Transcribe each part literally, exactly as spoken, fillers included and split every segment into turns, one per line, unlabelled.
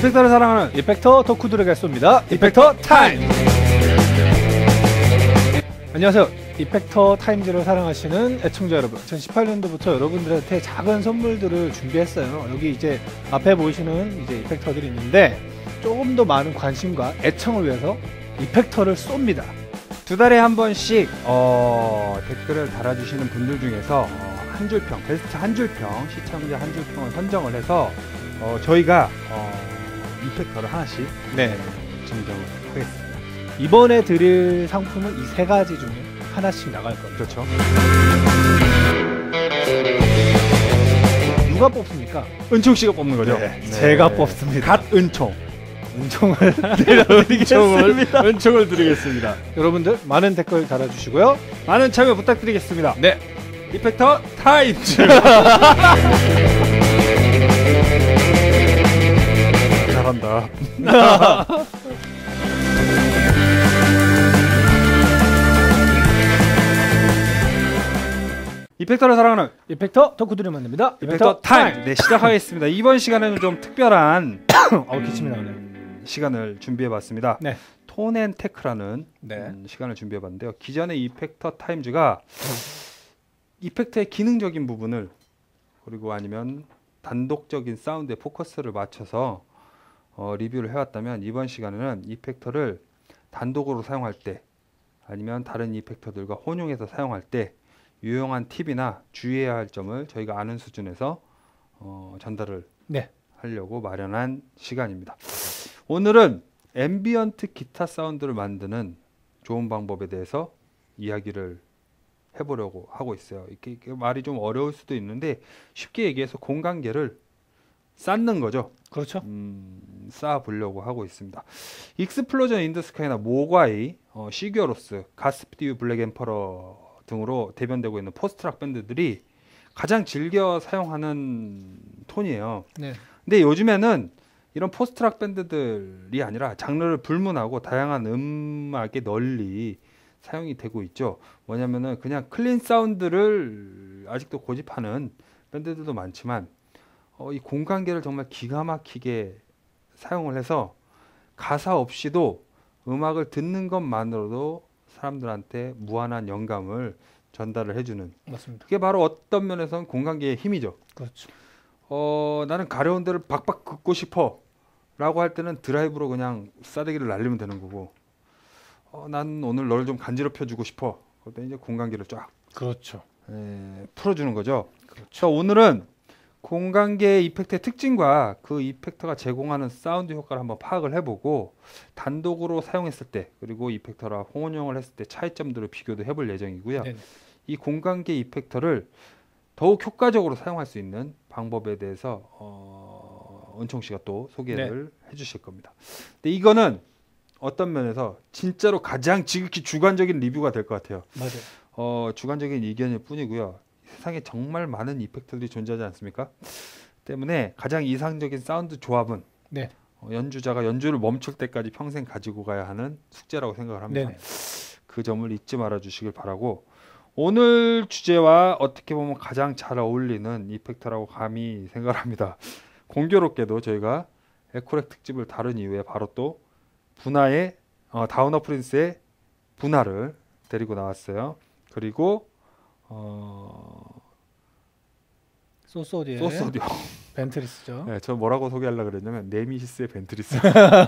이펙터를 사랑하는 이펙터 덕후들에게 쏩니다. 이펙터 타임! 안녕하세요. 이펙터 타임즈를 사랑하시는 애청자 여러분, 이천십팔 년도부터 여러분들한테 작은 선물들을 준비했어요. 여기 이제 앞에 보이시는 이제 이펙터들이 있는데 조금 더 많은 관심과 애청을 위해서 이펙터를 쏩니다.
두 달에 한 번씩 어, 댓글을 달아주시는 분들 중에서 어, 한 줄평, 베스트 한 줄평, 시청자 한 줄평을 선정을 해서 어, 저희가 어, 이펙터를 하나씩
네.
증정을 하겠습니다.
이번에 드릴 상품은 이 세 가지 중에 하나씩 나갈 겁니다.
그렇죠.
누가 뽑습니까?
은총 씨가 뽑는 거죠?
네, 네. 제가 뽑습니다.
갓 은총.
은총을 드리겠습니다.
은총을 드리겠습니다.
여러분들 많은 댓글 달아주시고요.
많은 참여 부탁드리겠습니다.
네.
이펙터 타임즈. 잘한다. 이펙터를 사랑하는
이펙터 덕후들이 만듭니다.
이펙터, 이펙터 타임. 타임. 네, 시작하겠습니다. 이번 시간에는 좀 특별한
어, 기침이 나오네.
음, 시간을 준비해봤습니다.
네.
톤앤테크라는
네.
음, 시간을 준비해봤는데요. 기존의 이펙터 타임즈가 이펙터의 기능적인 부분을 그리고 아니면 단독적인 사운드에 포커스를 맞춰서 어, 리뷰를 해왔다면 이번 시간에는 이펙터를 단독으로 사용할 때 아니면 다른 이펙터들과 혼용해서 사용할 때 유용한 팁이나 주의해야 할 점을 저희가 아는 수준에서 어, 전달을
네.
하려고 마련한 시간입니다. 오늘은 앰비언트 기타 사운드를 만드는 좋은 방법에 대해서 이야기를 해보려고 하고 있어요. 이게, 이게 말이 좀 어려울 수도 있는데 쉽게 얘기해서 공간계를 쌓는 거죠.
그렇죠.
음, 쌓아보려고 하고 있습니다. 익스플로전 인더 스카이나 모과이, 어, 시규어로스, 가스피디우 블랙 엠퍼러 등으로 대변되고 있는 포스트락 밴드들이 가장 즐겨 사용하는 톤이에요.
네.
근데 요즘에는 이런 포스트락 밴드들이 아니라 장르를 불문하고 다양한 음악에 널리 사용이 되고 있죠. 뭐냐면은 그냥 클린 사운드를 아직도 고집하는 밴드들도 많지만 어, 이 공간계를 정말 기가 막히게 사용을 해서 가사 없이도 음악을 듣는 것만으로도 사람들한테 무한한 영감을 전달을 해주는.
맞습니다.
그게 바로 어떤 면에서는 공간계의 힘이죠.
그렇죠.
어, 나는 가려운 데를 박박 긋고 싶어 라고 할 때는 드라이브로 그냥 싸대기를 날리면 되는 거고, 어, 난 오늘 너를 좀 간지럽혀 주고 싶어. 그때 이제 공간계를 쫙
그렇죠.
에, 풀어주는 거죠.
그렇죠.
오늘은 공간계의 이펙트의 특징과 그 이펙터가 제공하는 사운드 효과를 한번 파악을 해보고 단독으로 사용했을 때 그리고 이펙터랑 혼용을 했을 때 차이점들을 비교도 해볼 예정이고요.
네네.
이 공간계 이펙터를 더욱 효과적으로 사용할 수 있는 방법에 대해서 어, 은총 씨가 또 소개를 네. 해주실 겁니다. 근데 이거는 어떤 면에서 진짜로 가장 지극히 주관적인 리뷰가 될 것 같아요.
맞아요.
어, 주관적인 의견일 뿐이고요. 세상에 정말 많은 이펙터들이 존재하지 않습니까? 때문에 가장 이상적인 사운드 조합은
네.
어, 연주자가 연주를 멈출 때까지 평생 가지고 가야 하는 숙제라고 생각을 합니다. 네네. 그 점을 잊지 말아 주시길 바라고, 오늘 주제와 어떻게 보면 가장 잘 어울리는 이펙터라고 감히 생각을 합니다. 공교롭게도 저희가 에코렉 특집을 다룬 이후에 바로 또 분화의 어, 다우너 프린스의 분화를 데리고 나왔어요. 그리고 어...
소스 오디오.
소스 오디오.
벤트리스죠.
네, 저 뭐라고 소개하려고 그랬냐면 네미시스의 벤트리스.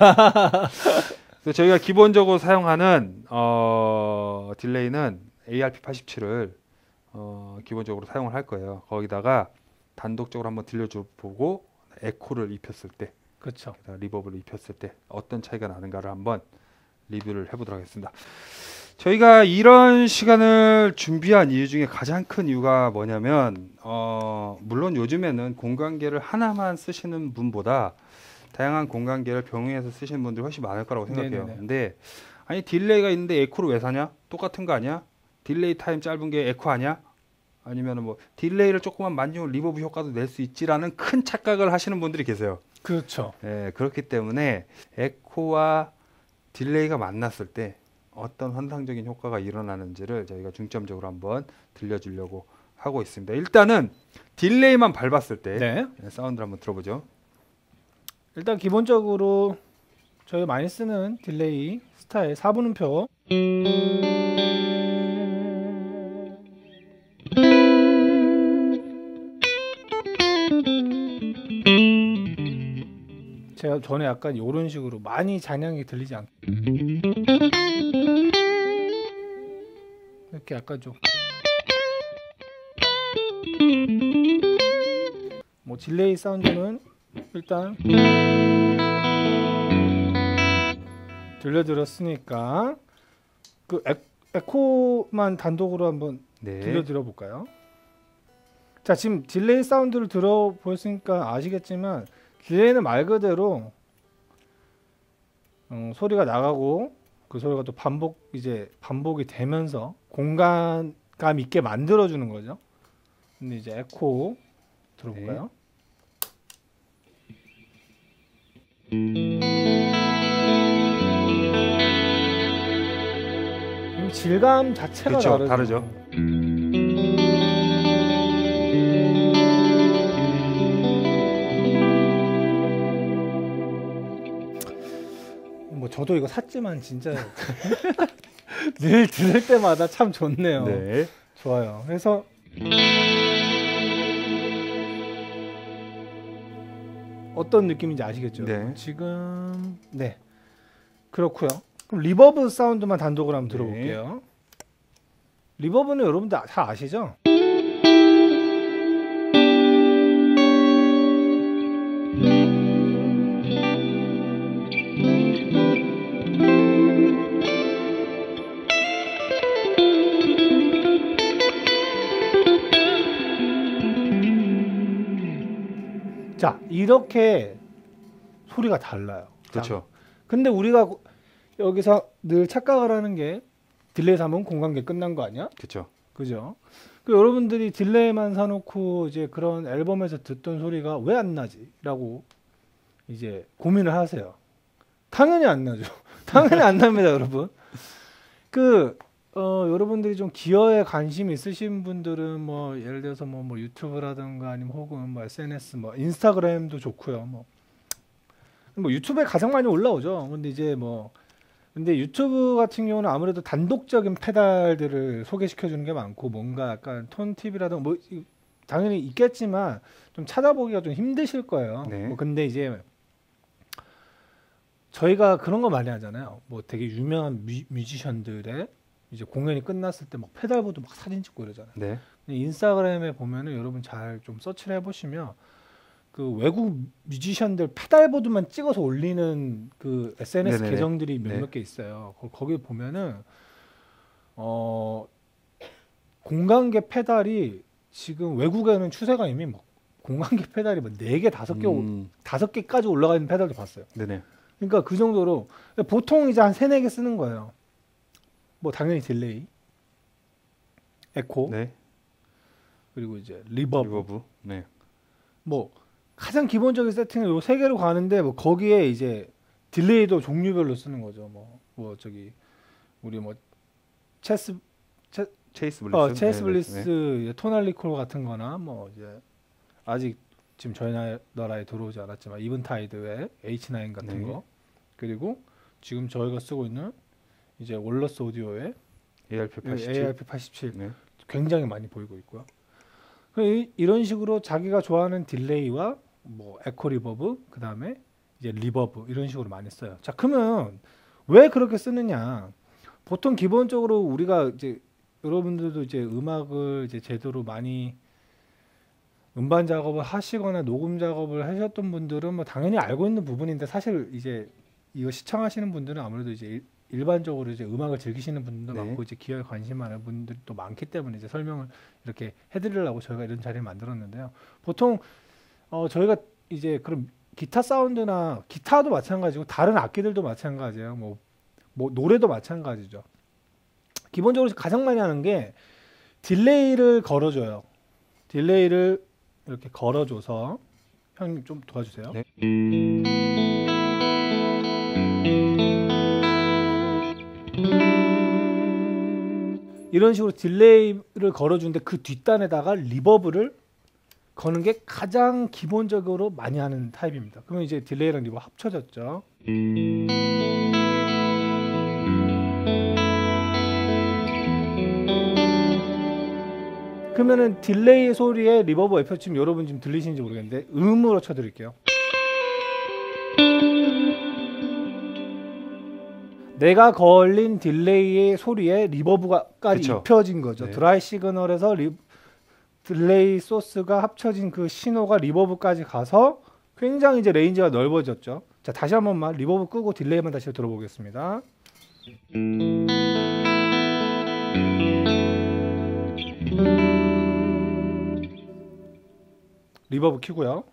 그래서 저희가 기본적으로 사용하는 어... 딜레이는 에이알피 팔십칠을 어... 기본적으로 사용을 할 거예요. 거기다가 단독적으로 한번 들려보고 에코를 입혔을 때,
그렇죠.
리버브를 입혔을 때 어떤 차이가 나는가를 한번 리뷰를 해보도록 하겠습니다. 저희가 이런 시간을 준비한 이유 중에 가장 큰 이유가 뭐냐면 어, 물론 요즘에는 공간계를 하나만 쓰시는 분보다 다양한 공간계를 병행해서 쓰시는 분들이 훨씬 많을 거라고 생각해요. 네네네. 근데 아니 딜레이가 있는데 에코를 왜 사냐? 똑같은 거 아니야? 딜레이 타임 짧은 게 에코 아니야? 아니면 뭐 딜레이를 조금만 만지면 리버브 효과도 낼 수 있지라는 큰 착각을 하시는 분들이 계세요.
그렇죠.
예, 그렇기 때문에 에코와 딜레이가 만났을 때 어떤 환상적인 효과가 일어나는지를 저희가 중점적으로 한번 들려주려고 하고 있습니다. 일단은 딜레이만 밟았을 때 네. 사운드를 한번 들어보죠.
일단 기본적으로 저희가 많이 쓰는 딜레이 스타일 사 분음표 제가 전에 약간 이런 식으로 많이 잔향이 들리지 않게 이렇게 약간 좀 뭐 딜레이 사운드는 일단 들려드렸으니까 그 에, 에코만 단독으로 한번
네.
들려드려 볼까요? 자, 지금 딜레이 사운드를 들어보셨으니까 아시겠지만 딜레이는 말 그대로 음, 소리가 나가고 그 소리가 또 반복 이제 반복이 되면서 공간감 있게 만들어 주는 거죠. 근데 이제 에코 들어볼까요? 음, 질감 자체가
그렇죠,
다르죠.
다르죠.
뭐 저도 이거 샀지만 진짜 늘 들을 때마다 참 좋네요.
네.
좋아요. 그래서 어떤 느낌인지 아시겠죠?
네.
지금 네 그렇고요. 그럼 리버브 사운드만 단독으로 한번
네.
들어볼게요. 리버브는 여러분들 다 아시죠? 자, 이렇게 소리가 달라요.
그렇죠.
근데 우리가 여기서 늘 착각을 하는 게 딜레이 사면 공간계 끝난 거 아니야?
그렇죠.
그죠? 그 여러분들이 딜레이만 사놓고 이제 그런 앨범에서 듣던 소리가 왜 안 나지? 라고 이제 고민을 하세요. 당연히 안 나죠. 당연히 안 납니다, 여러분. 그, 어, 여러분들이 좀 기어에 관심 있으신 분들은 뭐, 예를 들어서 뭐, 뭐 유튜브라든가 아니면 혹은 뭐 에스엔에스, 뭐 인스타그램도 좋고요. 뭐, 뭐 유튜브에 가장 많이 올라오죠. 근데 이제 뭐, 근데 유튜브 같은 경우는 아무래도 단독적인 페달들을 소개시켜 주는 게 많고 뭔가 약간 톤 팁이라든가 뭐 당연히 있겠지만 좀 찾아보기가 좀 힘드실 거예요.
네.
뭐 근데 이제 저희가 그런 거 많이 하잖아요. 뭐 되게 유명한 뮤, 뮤지션들의 이제 공연이 끝났을 때 막 페달보드 막 사진 찍고 이러잖아요.
네.
인스타그램에 보면은 여러분 잘 좀 서치를 해보시면 그 외국 뮤지션들 페달보드만 찍어서 올리는 그 에스엔에스
네네네.
계정들이
네.
몇몇 개 있어요. 거, 거기 보면은 어 공간계 페달이 지금 외국에는 추세가 이미 막 공간계 페달이 막 네 개, 다섯 개,
음,
다섯 개까지 올라가 있는 페달도 봤어요.
네네.
그러니까 그 정도로 보통 이제 한 세네 개 쓰는 거예요. 뭐 당연히 딜레이, 에코,
네.
그리고 이제 리버브.
리버브. 네.
뭐 가장 기본적인 세팅은 요 세 개로 가는데 뭐 거기에 이제 딜레이도 종류별로 쓰는 거죠. 뭐, 뭐 저기 우리 뭐 체스 체,
체이스 블리스.
어, 체스
네네.
블리스
네.
토날리콜 같은 거나 뭐 이제 아직 지금 저희 나- 나라에 들어오지 않았지만 이븐타이드의 에이치 나인 같은
네.
거, 그리고 지금 저희가 쓰고 있는 이제 월러스 오디오의
에이알피 팔십칠.
에이알피 팔십칠
네.
굉장히 많이 보이고 있고요. 그 이- 이런 식으로 자기가 좋아하는 딜레이와 뭐 에코 리버브, 그 다음에 이제 리버브 이런 식으로 많이 써요. 자, 그러면 왜 그렇게 쓰느냐? 보통 기본적으로 우리가 이제 여러분들도 이제 음악을 이제 제대로 많이 음반 작업을 하시거나 녹음 작업을 하셨던 분들은 뭐 당연히 알고 있는 부분인데 사실 이제 이거 시청하시는 분들은 아무래도 이제 일, 일반적으로 이제 음악을 즐기시는 분들도
네.
많고 이제 기어에 관심 많은 분들이 또 많기 때문에 이제 설명을 이렇게 해드리려고 저희가 이런 자리를 만들었는데요. 보통 어 저희가 이제 그럼 기타 사운드나 기타도 마찬가지고 다른 악기들도 마찬가지예요. 뭐, 뭐 노래도 마찬가지죠. 기본적으로 가장 많이 하는 게 딜레이를 걸어줘요. 딜레이를 이렇게 걸어줘서 형님 좀 도와주세요.
네.
이런 식으로 딜레이를 걸어주는데 그 뒷단에다가 리버브를 거는 게 가장 기본적으로 많이 하는 타입입니다. 그러면 이제 딜레이랑 리버브 합쳐졌죠. 그러면은 딜레이 소리에 리버브 에펙트 지금 여러분 지금 들리시는지 모르겠는데 음으로 쳐드릴게요. 내가 걸린 딜레이의 소리에 리버브가까지
그쵸.
입혀진 거죠.
네.
드라이 시그널에서 리, 딜레이 소스가 합쳐진 그 신호가 리버브까지 가서 굉장히 이제 레인지가 넓어졌죠. 자, 다시 한 번만 리버브 끄고 딜레이만 다시 들어보겠습니다. 리버브 켜고요.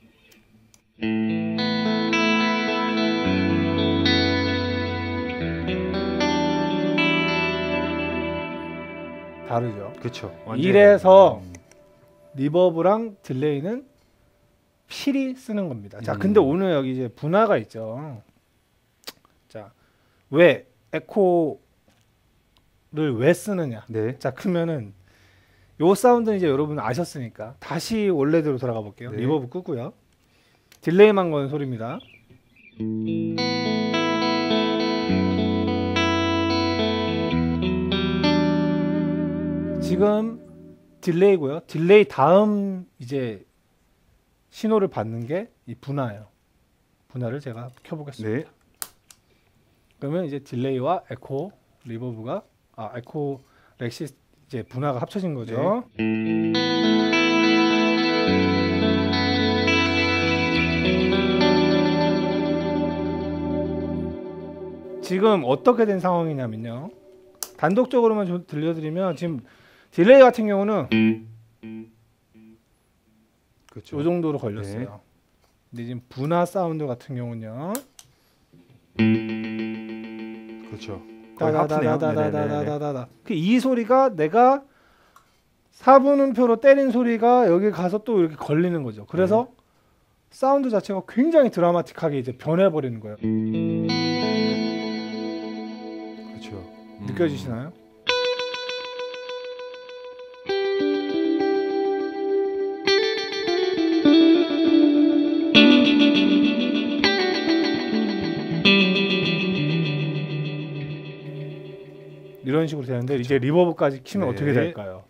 다르죠.
그렇죠.
이래서 리버브랑 딜레이는 필히 쓰는 겁니다. 자,
음.
근데 오늘 여기 이제 분화가 있죠. 자, 왜 에코를 왜 쓰느냐?
네.
자, 그러면은 요 사운드는 이제 여러분 아셨으니까 다시 원래대로 돌아가 볼게요.
네.
리버브 끄고요. 딜레이만 거는 소리입니다. 지금 딜레이고요. 딜레이 다음 이제 신호를 받는 게 이 분화예요. 분화를 제가 켜보겠습니다.
네.
그러면 이제 딜레이와 에코, 리버브가 아 에코 렉시 이제 분화가 합쳐진 거죠. 지금 어떻게 된 상황이냐면요. 단독적으로만 좀 들려드리면 지금 딜레이 같은 경우는
그렇죠.
이 정도로 걸렸어요.
네.
근데 지금 분화 사운드 같은 경우는요.
그렇죠. 거의 하프네요. 네네네네.
다다다다다다다다. 그 이 소리가 내가 사 분음표로 때린 소리가 여기 가서 또 이렇게 걸리는 거죠. 그래서
네.
사운드 자체가 굉장히 드라마틱하게 이제 변해버리는 거예요.
그렇죠. 음.
느껴지시나요? 이런 식으로 되는데 이제 리버브까지 키면
네.
어떻게 될까요?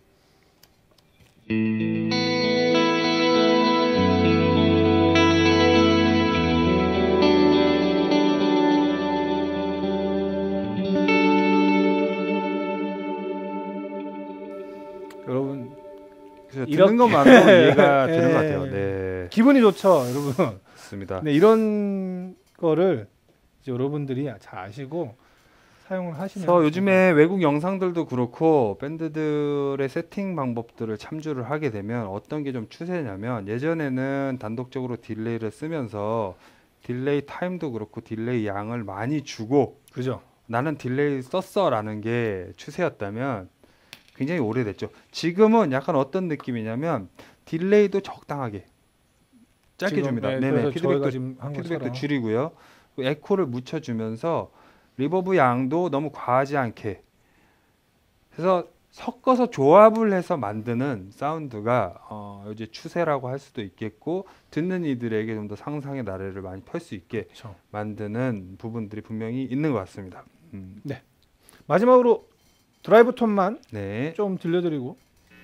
여러분
그래서
이렇게-
듣는 것만으로 이해가
예.
되는 것 같아요. 네.
기분이 좋죠, 여러분.
맞습니다.
네, 이런 거를 이제 여러분들이 잘 아시고 사용을 하시면
그래서 요즘에 외국 영상들도 그렇고 밴드들의 세팅 방법들을 참조를 하게 되면 어떤 게 좀 추세냐면 예전에는 단독적으로 딜레이를 쓰면서 딜레이 타임도 그렇고 딜레이 양을 많이 주고
그죠?
나는 딜레이 썼어라는 게 추세였다면 굉장히 오래됐죠. 지금은 약간 어떤 느낌이냐면 딜레이도 적당하게 짧게
지금,
줍니다.
네,
네네.
그래서 저희가
피드백도
지금 한
피드백도
것처럼
줄이고요. 그 에코를 묻혀주면서 리버브 양도 너무 과하지 않게 해서 섞어서 조합을 해서 만드는 사운드가 어, 이제 추세라고 할 수도 있겠고 듣는 이들에게 좀 더 상상의 나래를 많이 펼 수 있게
그렇죠.
만드는 부분들이 분명히 있는 것 같습니다. 음.
마지막으로 드라이브 톤만
네.
좀 들려드리고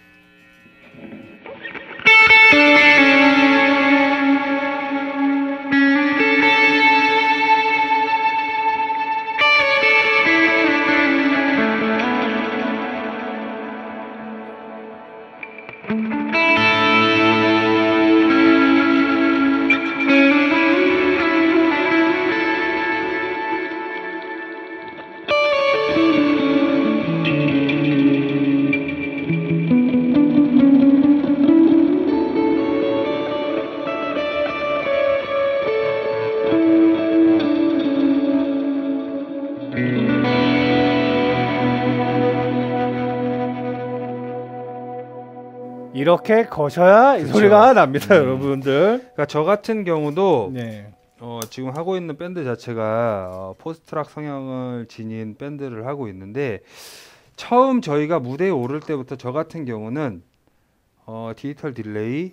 이렇게 거셔야 이
그쵸.
소리가 납니다,
음.
여러분들.
그러니까 저 같은 경우도
네.
어, 지금 하고 있는 밴드 자체가 어, 포스트락 성향을 지닌 밴드를 하고 있는데 처음 저희가 무대에 오를 때부터 저 같은 경우는 어, 디지털 딜레이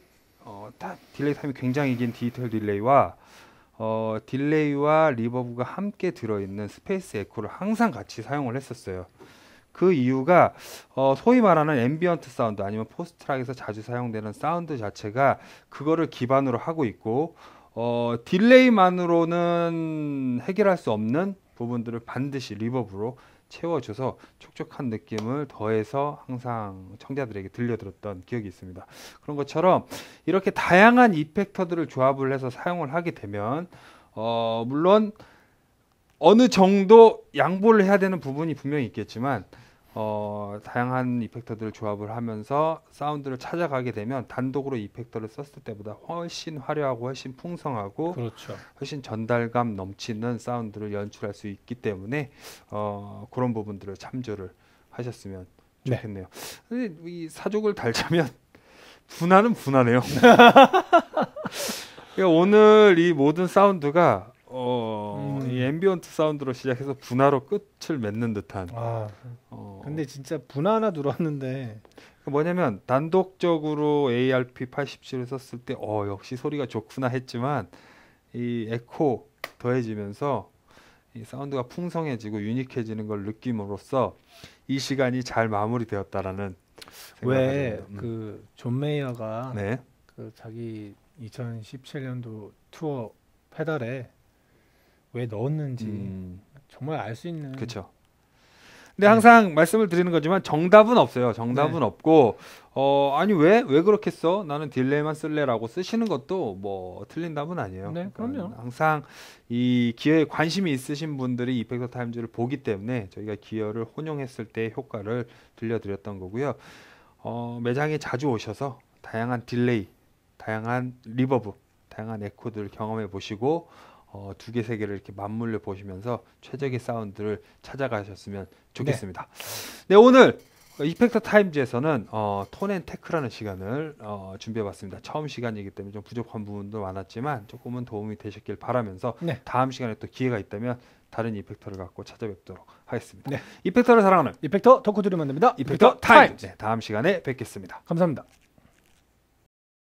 어, 다 딜레이 타임이 굉장히 긴 디지털 딜레이와 어, 딜레이와 리버브가 함께 들어있는 스페이스 에코를 항상 같이 사용을 했었어요. 그 이유가 어, 소위 말하는 앰비언트 사운드 아니면 포스트락에서 자주 사용되는 사운드 자체가 그거를 기반으로 하고 있고 어, 딜레이만으로는 해결할 수 없는 부분들을 반드시 리버브로 채워줘서 촉촉한 느낌을 더해서 항상 청자들에게 들려들었던 기억이 있습니다. 그런 것처럼 이렇게 다양한 이펙터들을 조합을 해서 사용을 하게 되면 어, 물론 어느 정도 양보를 해야 되는 부분이 분명히 있겠지만 어, 다양한 이펙터들을 조합을 하면서 사운드를 찾아가게 되면 단독으로 이펙터를 썼을 때보다 훨씬 화려하고 훨씬 풍성하고
그렇죠.
훨씬 전달감 넘치는 사운드를 연출할 수 있기 때문에 어, 그런 부분들을 참조를 하셨으면
네.
좋겠네요. 근데 이 사족을 달자면 분화는 분화네요. 그러니까 오늘 이 모든 사운드가 어,
음.
이 앰비언트 사운드로 시작해서 분화로 끝을 맺는 듯한.
아,
어,
근데 진짜 분화 하나 들어왔는데
뭐냐면 단독적으로 에이알피 팔십칠을 썼을 때 어, 역시 소리가 좋구나 했지만 이 에코 더해지면서 이 사운드가 풍성해지고 유니크해지는 걸 느낌으로써 이 시간이 잘 마무리되었다라는 생각을
왜
합니다. 음.
그 존 메이어가
네.
그 자기 이천십칠 년도 투어 페달에 왜 넣었는지
음,
정말 알 수 있는.
그렇죠. 근데 항상 말씀을 드리는 거지만 정답은 없어요. 정답은
네.
없고 어 아니 왜 왜 그렇게 써? 나는 딜레이만 쓸래라고 쓰시는 것도 뭐 틀린 답은 아니에요.
네,
그러니까
그럼요.
항상 이 기어에 관심이 있으신 분들이 이펙터 타임즈를 보기 때문에 저희가 기어를 혼용했을 때의 효과를 들려드렸던 거고요. 어, 매장에 자주 오셔서 다양한 딜레이, 다양한 리버브, 다양한 에코들 경험해 보시고 어, 두 개, 세 개를 이렇게 맞물려 보시면서 최적의 사운드를 찾아가셨으면 좋겠습니다. 네, 오늘 이펙터 타임즈에서는 어, 톤앤테크라는 시간을 어, 준비해봤습니다. 처음 시간이기 때문에 좀 부족한 부분도 많았지만 조금은 도움이 되셨길 바라면서
네.
다음 시간에 또 기회가 있다면 다른 이펙터를 갖고 찾아뵙도록 하겠습니다.
네.
이펙터를 사랑하는
이펙터 덕후들이 만듭니다.
이펙터 타임즈. 네, 다음 시간에 뵙겠습니다.
감사합니다.